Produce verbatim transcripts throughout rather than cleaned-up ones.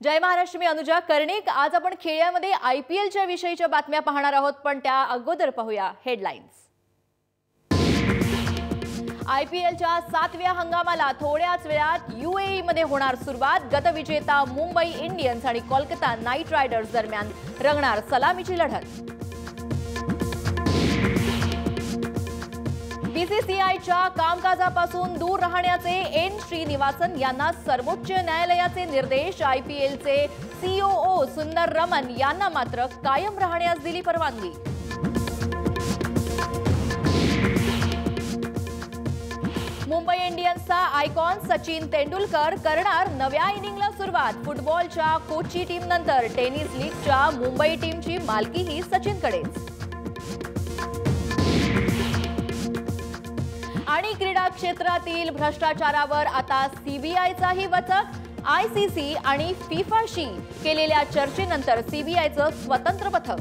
जय महाराष्ट्र, मी अनुजा कर्णिक। आज आपण खेळ्यामध्ये आयपीएलच्या विषयीच्या बातम्या पाहणार आहोत, पण त्या अगोदर पाहूया हेडलाईन्स। आयपीएलच्या सातव्या हंगामाला थोड्याच वेळात यूएई मध्ये होणार सुरुवात। गतविजेता मुंबई इंडियन्स आणि कोलकाता नाईट रायडर्स दरम्यान रंगणार सलामीची लढत। बीसीसीआयच्या कामकाजापासून दूर राहण्याचे एन श्रीनिवासन यांना सर्वोच्च न्यायालयाचे निर्देश। आयपीएलचे सीओओ सुंदर रमन यांना मात्र कायम राहण्यास दिली परवानगी। मुंबई इंडियन्सचा आयकॉन सचिन तेंडुलकर करणार नव्या इनिंगला सुरुवात। फुटबॉलच्या कोची टीम नंतर टेनिस लीगच्या मुंबई टीमची मालकीही सचिनकडेच। आणि क्रीडा क्षेत्रातील भ्रष्टाचारावर आता सीबीआयचाही वचक। आयसीसी आणि फिफाशी केलेल्या चर्चेनंतर सीबीआयचं स्वतंत्र पथक।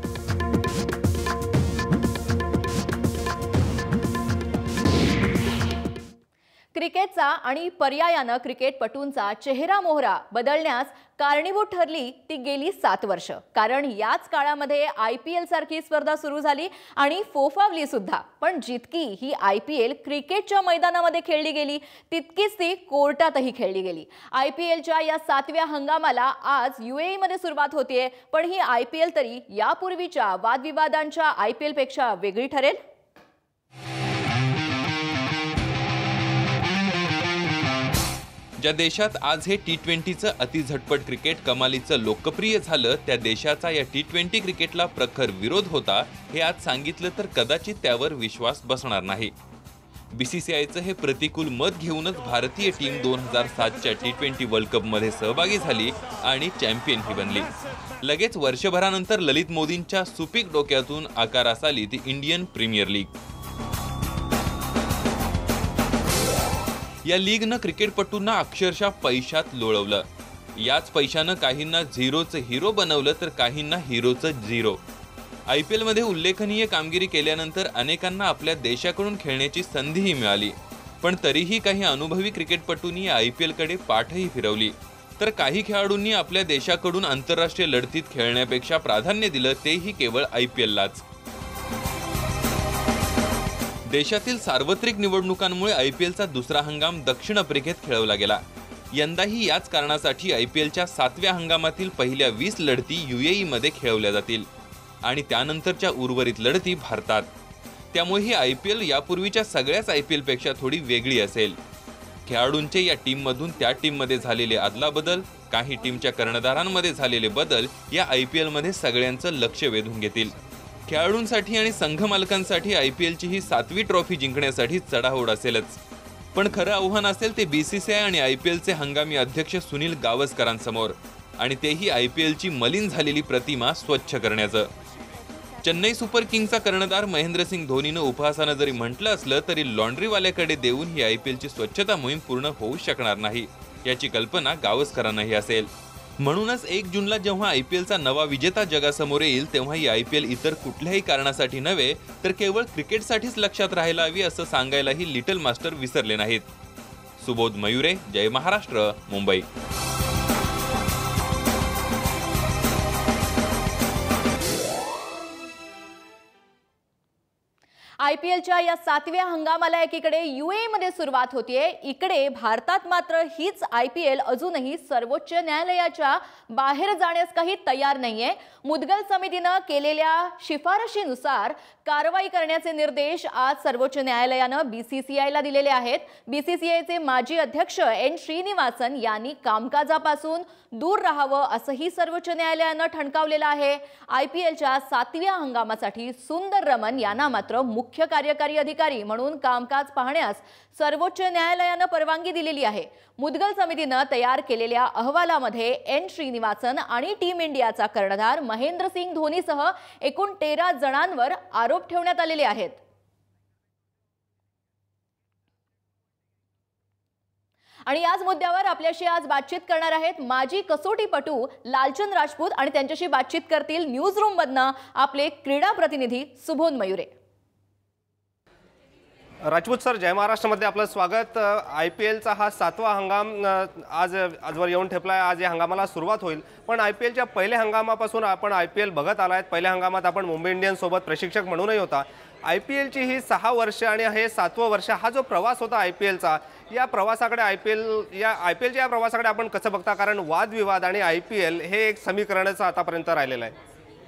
क्रिकेटचा आणि पर्यायानं क्रिकेटपटूंचा चेहरा मोहरा बदलण्यास कारणीभूत ठरली ती गेली सात वर्ष। कारण याच काळामध्ये आयपीएल सारखी स्पर्धा सुरू झाली आणि फोफावली सुद्धा। पण जितकी ही आयपीएल क्रिकेटच्या मैदानामध्ये खेळली गेली तितकीच ती कोर्टातही खेळली गेली। आयपीएलच्या या सातव्या हंगामाला आज यूएई मध्ये सुरुवात होतीये, पण ही आयपीएल तरी यापूर्वीच्या वादविवादांच्या आयपीएल पेक्षा वेगळी ठरेल। ज्या देशात आज हे टी ट्वेंटीचं अतिझटपट क्रिकेट कमालीचं लोकप्रिय झालं, त्या देशाचा या टी ट्वेंटी क्रिकेटला प्रखर विरोध होता। हे आज सांगितलं तर कदाचित त्यावर विश्वास बसणार नाही। बीसीसीआयचं हे प्रतिकूल मत घेऊनच भारतीय टीम दोन हजार सातच्या टी ट्वेंटी वर्ल्ड कप मध्ये सहभागी झाली आणि चॅम्पियनही बनली। लगेच वर्षभरानंतर ललित मोदींच्या सुपीक डोक्यातून आकारास आली ती इंडियन प्रीमियर लीग। या लीगनं क्रिकेटपटूंना अक्षरशः पैशात लोळवलं। याच पैशानं काहींना झिरोचं हिरो बनवलं तर काहींना हिरोचं झिरो। आयपीएल मध्ये उल्लेखनीय कामगिरी केल्यानंतर अनेकांना आपल्या देशाकडून खेळण्याची संधीही मिळाली, पण तरीही काही अनुभवी क्रिकेटपटूंनी आयपीएल कडे पाठही फिरवली, तर काही खेळाडूंनी आपल्या देशाकडून आंतरराष्ट्रीय लढतीत खेळण्यापेक्षा प्राधान्य दिलं, तेही केवळ आयपीएललाच। देशातील सार्वत्रिक निवडणुकांमुळे आयपीएलचा दुसरा हंगाम दक्षिण आफ्रिकेत खेळवला गेला। यंदाही याच कारणासाठी आयपीएलच्या सातव्या हंगामातील पहिल्या वीस लढती यूएई मध्ये खेळवल्या जातील आणि त्यानंतरच्या उर्वरित लढती भारतात। त्यामुळे ही आयपीएल यापूर्वीच्या सगळ्याच आयपीएल पेक्षा थोडी वेगळी असेल। खेळाडूंचे या टीममधून त्या टीममध्ये झालेले अदलाबदल, काही टीमच्या कर्णधारांमध्ये झालेले बदल या आयपीएल मध्ये सगळ्यांचं लक्ष वेधून घेतील। खेळाडूंसाठी आणि संघ मालकांसाठी आयपीएलची ही सातवी ट्रॉफी जिंकण्यासाठी चढाओढ असेलच, पण खरं आव्हान असेल ते बीसीसीआय आणि आयपीएलचे हंगामी अध्यक्ष सुनील गावस्करांसमोर, आणि तेही आयपीएलची मलिन झालेली प्रतिमा स्वच्छ करण्याचं। चेन्नई सुपर किंग्सचा कर्णधार महेंद्रसिंग धोनीनं उपहासानं जरी म्हटलं असलं तरी लॉन्ड्रीवाल्याकडे देऊन ही आयपीएलची स्वच्छता मोहीम पूर्ण होऊ शकणार नाही, याची कल्पना गावस्करांनाही असेल। म्हणूनच एक जूनला जेव्हा आयपीएलचा नवा विजेता जगासमोर येईल तेव्हा ही आयपीएल इतर कुठल्याही कारणासाठी नव्हे तर केवळ क्रिकेटसाठीच लक्षात राहायला हवी असं सांगायलाही लिटल मास्टर विसरले नाहीत। सुबोध मयुरे, जय महाराष्ट्र, मुंबई। आयपीएलच्या या सातव्या हंगामाला एकीकडे यूएई मध्ये सुरुवात होतीये, इकडे भारतात मात्र हीच आयपीएल अजूनही सर्वोच्च न्यायालयाच्या बाहेर जाण्यास काही तयार नाहीये। मुद्गल समितीनं केलेल्या शिफारशीनुसार कारवाई करण्याचे निर्देश आज सर्वोच्च न्यायालयानं बीसीसीआयला दिलेले आहेत। बीसीसीआयचे माजी अध्यक्ष एन श्रीनिवासन यांनी कामकाजापासून दूर राहावं असंही सर्वोच्च न्यायालयानं ठणकावलेलं आहे। आयपीएलच्या सातव्या हंगामासाठी सुंदर रमन यांना मात्र मुख्य कार्यकारी अधिकारी म्हणून कामकाज पाहण्यास सर्वोच्च न्यायालयानं परवानगी दिलेली आहे। मुद्गल समितीनं तयार केलेल्या अहवालामध्ये एन श्रीनिवासन आणि टीम इंडियाचा कर्णधार महेंद्रसिंग धोनीसह एकूण तेरा जणांवर आरोप ठेवण्यात आलेले आहेत। आणि याच मुद्द्यावर आपल्याशी आज बातचीत करणार आहेत माजी कसोटीपटू लालचंद राजपूत, आणि त्यांच्याशी बातचीत करतील न्यूज रूम मधनं आपले क्रीडा प्रतिनिधी सुबोध मयुरे। राजपूत सर, जय महाराष्ट्रमध्ये आपलं स्वागत। आय पी एलचा हा सातवा हंगाम आज आजवर येऊन ठेपला आहे। आज या हंगामाला सुरुवात होईल, पण आय पी एलच्या पहिल्या हंगामापासून आपण आय पी एल बघत आलात। पहिल्या हंगामात आपण मुंबई इंडियन्स सोबत प्रशिक्षक म्हणूनही होता। आय पी एलची ही सहा वर्ष आणि हे सातवं वर्ष, हा जो प्रवास होता आय पी एलचा, या प्रवासाकडे आय पी एल या आय पी एलच्या या प्रवासाकडे आपण कसं बघता? कारण वादविवाद आणि आय पी एल हे एक समीकरणच आतापर्यंत राहिलेलं आहे।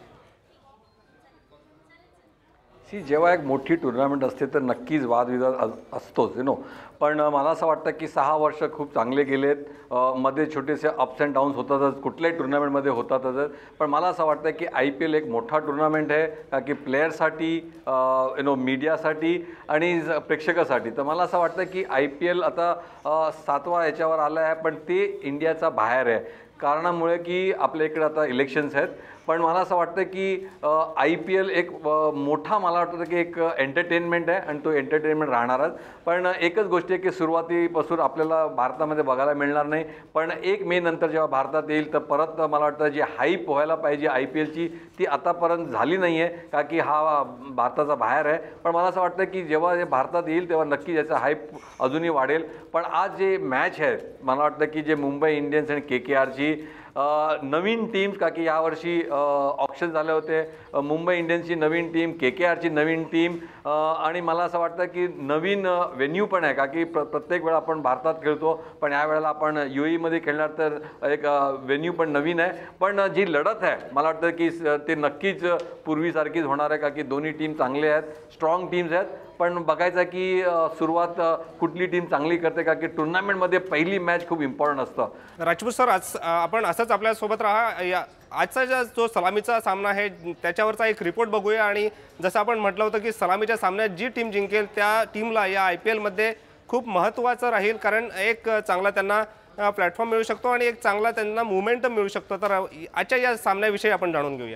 सी जेव्हा एक मोठी टुर्नामेंट असते तर नक्कीच वादविवाद असतोच यू नो, पण मला असं वाटतं की सहा वर्ष खूप चांगले गेलेत। मध्ये छोटेसे अप्स अँड डाऊन्स होतातच, कुठल्याही टुर्नामेंटमध्ये होतातच, पण मला असं वाटतं की आय पी एल एक मोठा टुर्नामेंट आहे का की प्लेयरसाठी, यू नो, मीडियासाठी आणि प्रेक्षकासाठी। तर मला असं वाटतं की आय पी एल आता सातवा याच्यावर आलं आहे, पण ते इंडियाचा बाहेर आहे कारणामुळे की आपल्या इकडे आता इलेक्शन्स आहेत। पण मला असं वाटतं की आय पी एल एक मोठा, मला वाटतं की एक एंटरटेनमेंट आहे आणि तो एंटरटेनमेंट राहणारच। पण एकच गोष्ट आहे की सुरुवातीपासून आपल्याला भारतामध्ये बघायला मिळणार नाही, पण एक मे नंतर जेव्हा भारतात येईल तर परत मला वाटतं जी हाईप व्हायला पाहिजे आय पी एलची ती आतापर्यंत झाली नाही आहे का की हा भारताचा बाहेर आहे। पण मला असं वाटतं की जेव्हा हे भारतात येईल तेव्हा नक्की याचा हाईप अजूनही वाढेल। पण आज जे मॅच आहे, मला वाटतं की जे मुंबई इंडियन्स आणि के के आरची नवीन टीम्स, का की यावर्षी ऑप्शन झाले होते, मुंबई इंडियन्सची नवीन टीम, के के आरची नवीन टीम, आणि मला असं वाटतं की नवीन व्हेन्यू पण आहे का की प्र प्रत्येक वेळा आपण भारतात खेळतो, पण यावेळेला आपण यू एमध्ये खेळणार तर एक व्हेन्यू पण नवीन आहे। पण जी लढत आहे मला वाटतं की ते नक्कीच पूर्वीसारखीच होणार आहे का की दोन्ही टीम चांगले आहेत, स्ट्रॉंग टीम्स आहेत। पण बघायचं की सुरुवात कुठली टीम चांगली करते का की टुर्नामेंटमध्ये पहिली मॅच खूप इम्पॉर्टंट असतं। राजपूत सर, आज आपण असंच आपल्यासोबत राहा। या आजचा जो सलामीचा सामना आहे त्याच्यावरचा एक रिपोर्ट बघूया, आणि जसं आपण म्हटलं होतं की सलामीच्या सामन्यात जी टीम जिंकेल त्या टीमला या आय पी एलमध्ये खूप महत्त्वाचं राहील, कारण एक चांगला त्यांना प्लॅटफॉर्म मिळू शकतो आणि एक चांगला त्यांना मोमेंटम मिळू शकतो। तर आजच्या या सामन्याविषयी आपण जाणून घेऊया।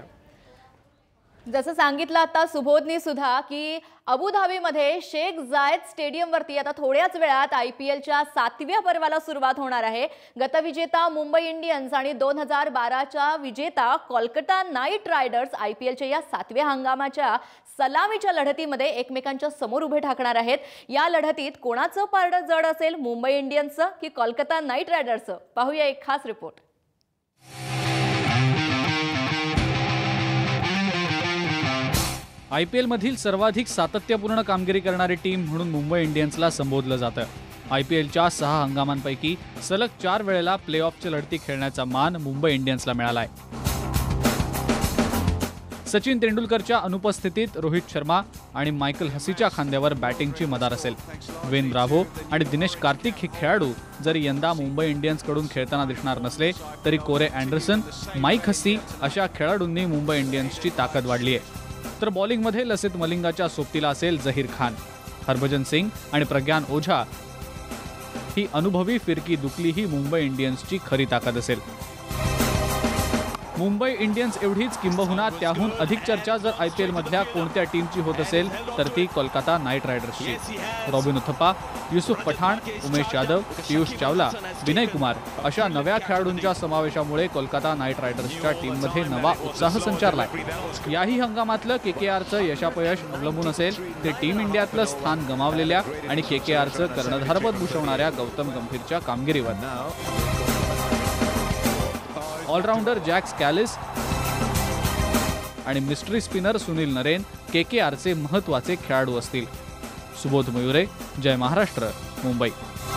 जसं सांगितलं आता सुबोधनी सुद्धा की अबुधाबीमध्ये शेख जायद स्टेडियमवरती आता थोड्याच वेळात आय पी एलच्या सातव्या पर्वाला सुरुवात होणार आहे। गतविजेता मुंबई इंडियन्स आणि दोन हजार बाराच्या विजेता Kolkata Knight Riders I P एलच्या या सातव्या हंगामाच्या सलामीच्या लढतीमध्ये एकमेकांच्या समोर उभे ठाकणार आहेत। या लढतीत कोणाचं पारडं जड असेल, मुंबई इंडियन्सचं की कोलकाता नाईट रायडर्सचं? पाहूया एक खास रिपोर्ट। आय पी एलमधील सर्वाधिक सातत्यपूर्ण कामगिरी करणारी टीम म्हणून मुंबई इंडियन्सला संबोधलं जातं। आय पी एलच्या सहा हंगामांपैकी सलग चार वेळेला प्लेऑफच्या लढती खेळण्याचा मान मुंबई इंडियन्सला मिळालाय। सचिन तेंडुलकरच्या अनुपस्थितीत रोहित शर्मा आणि मायकल हसीच्या खांद्यावर बॅटिंगची मदार असेल। वेन ब्राव्हो आणि दिनेश कार्तिक हे खेळाडू जरी यंदा मुंबई इंडियन्सकडून खेळताना दिसणार नसले तरी कोरे अँडरसन, माईक हसी अशा खेळाडूंनी मुंबई इंडियन्सची ताकद वाढली आहे। तर बॉलिंगमध्ये लसित मलिंगाच्या सोबतीला असेल झहीर खान, हरभजन सिंग आणि प्रज्ञान ओझा ही अनुभवी फिरकी दुकली ही मुंबई इंडियन्सची खरी ताकद असेल। मुंबई इंडियन्स एवढीच किंबहुना त्याहून अधिक चर्चा जर आय पी एल मधल्या कोणत्या टीमची होत असेल तर ती कोलकाता नाईट रायडर्सची। रॉबिन उथप्पा, युसुफ पठाण, उमेश यादव, पियुष चावला, विनय कुमार अशा नव्या खेळाडूंच्या समावेशामुळे कोलकाता नाईट रायडर्सच्या टीममध्ये नवा उत्साह संचारलाय। याही हंगामातलं के के आरचं यशापयश अवलंबून असेल ते टीम इंडियातलं स्थान गमावलेल्या आणि के के आरचं कर्णधारपद भूषवणाऱ्या गौतम गंभीरच्या कामगिरीवर। ऑलराउंडर जॅक स्कॅलिस आणि mystery spinner Sunil Narine K K आरचे महत्त्वाचे खेळाडू असतील। सुबोध मयुरे, जय महाराष्ट्र, मुंबई।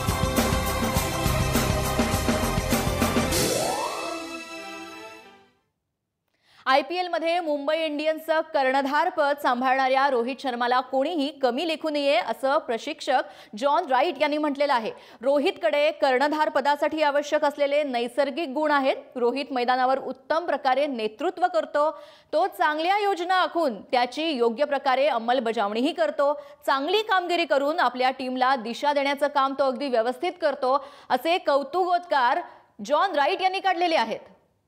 आय पी एलमध्ये मुंबई इंडियन्सचं कर्णधारपद सांभाळणाऱ्या रोहित शर्माला कोणीही कमी लेखू नये असं प्रशिक्षक जॉन राईट यांनी म्हटलेलं आहे। रोहितकडे कर्णधारपदासाठी आवश्यक असलेले नैसर्गिक गुण आहेत। रोहित मैदानावर उत्तम प्रकारे नेतृत्व करतो, तो चांगल्या योजना आखून त्याची योग्य प्रकारे अंमलबजावणीही करतो, चांगली कामगिरी करून आपल्या टीमला दिशा देण्याचं काम तो अगदी व्यवस्थित करतो, असे कौतुकोद्गार जॉन राईट यांनी काढलेले आहेत।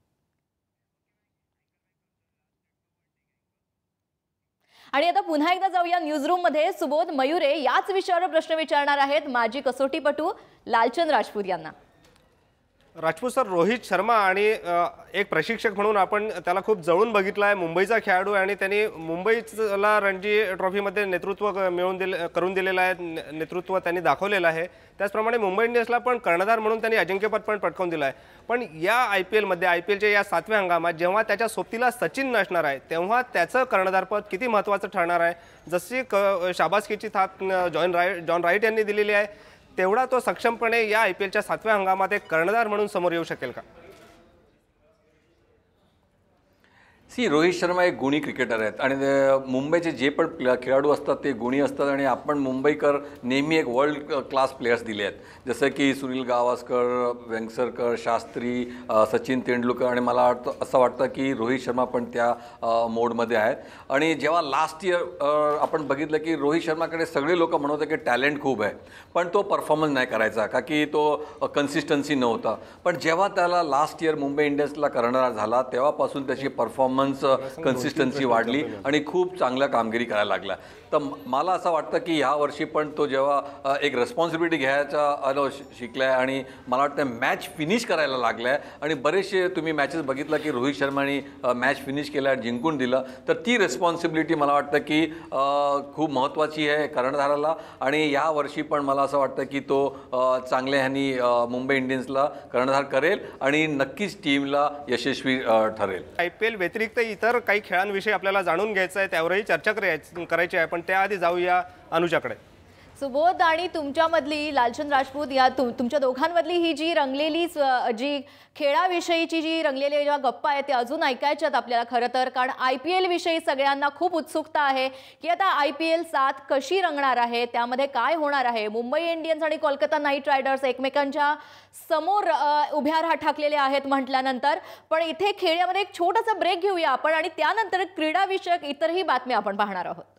आणि आता पुन्हा एकदा जाऊया न्यूजरूम मध्ये। सुबोध मयुरे याच विषयावर प्रश्न विचारणार आहेत माजी कसोटीपटू लालचंद राजपूत यांना। राजपूत सर, रोहित शर्मा आणि एक प्रशिक्षक म्हणून आपण त्याला खूप जवळून बघितलं आहे. मुंबईचा खेळाडू आणि त्यांनी मुंबईला रणजी ट्रॉफीमध्ये नेतृत्व मिळवून दिले करून दिलेलं आहे, नेतृत्व त्यांनी दाखवलेलं आहे. त्याचप्रमाणे मुंबई इंडियन्सला पण कर्णधार म्हणून त्यांनी अजिंक्यपद पण पटकावून दिलं आहे. पण या आय पी एलमध्ये आय पी एलच्या या सातव्या हंगामात जेव्हा त्याच्या सोबतीला सचिन नसणार आहे तेव्हा त्याचं कर्णधारपद किती महत्त्वाचं ठरणार आहे. जशी क शाबासकीची थाप जॉन राईट जॉन राईट यांनी दिलेली आहे तेवढा तो सक्षमपणे या आय पी एलच्या सातव्या हंगामात एक कर्णधार म्हणून समोर येऊ शकेल का? सी रोहित शर्मा एक गुणी क्रिकेटर आहेत आणि मुंबईचे जे पण प्ले खेळाडू असतात ते गुणी असतात आणि आपण मुंबईकर नेहमी एक वर्ल्ड क्लास प्लेयर्स दिले आहेत, जसं की सुनील गावस्कर, वेंगसरकर, शास्त्री, सचिन तेंडुलकर आणि मला वाटतं असं वाटतं की रोहित शर्मा पण त्या मोडमध्ये आहेत. आणि जेव्हा लास्ट इयर आपण बघितलं की रोहित शर्माकडे सगळे लोक म्हणत होते की टॅलेंट खूप आहे पण तो परफॉर्मन्स नाही करायचा का की तो कन्सिस्टन्सी नव्हता. पण जेव्हा त्याला लास्ट इयर मुंबई इंडियन्सला कर्णधार झाला तेव्हापासून त्याची परफॉर्मन्स कन्सिस्टन्सी वाढली आणि खूप चांगल्या कामगिरी करायला लागला. तर मला असं वाटतं की ह्या वर्षी पण तो जेव्हा एक रिस्पॉन्सिबिलिटी घ्यायचा आलो शिकला आहे आणि मला वाटतं मॅच फिनिश करायला लागला आहे. आणि बरेचसे तुम्ही मॅचेस बघितलं की रोहित शर्माने मॅच फिनिश केलं आणि जिंकून दिलं, तर ती रिस्पॉन्सिबिलिटी मला वाटतं की खूप महत्त्वाची आहे कर्णधाराला. आणि या वर्षी पण मला असं वाटतं की तो चांगल्या ह्यांनी मुंबई इंडियन्सला कर्णधार करेल आणि नक्कीच टीमला यशस्वी ठरेल. आय पी एल व्यतिरिक्त इतर काही खेळांविषयी आपल्याला जाणून घ्यायचं आहे, त्यावरही चर्चा करायची करायची आहे. पण त्याआधी जाऊया अनुजाकडे. सुबोध आणि तुमच्यामधली लालचंद राजपूत या तुम तुमच्या दोघांमधली ही जी रंगलेली जी खेळाविषयीची जी रंगलेली जेव्हा गप्पा आहे ते अजून ऐकायच्यात आपल्याला खरं तर. कारण आय पी एल विषयी सगळ्यांना खूप उत्सुकता आहे की आता आय पी एल सात कशी रंगणार आहे, त्यामध्ये काय होणार आहे. मुंबई इंडियन्स आणि कोलकाता नाईट रायडर्स एकमेकांच्या समोर उभ्या राहा ठाकलेले आहेत म्हटल्यानंतर. पण इथे खेळामध्ये एक छोटासा ब्रेक घेऊया आपण आणि त्यानंतर क्रीडाविषयक इतरही बातम्या आपण पाहणार आहोत.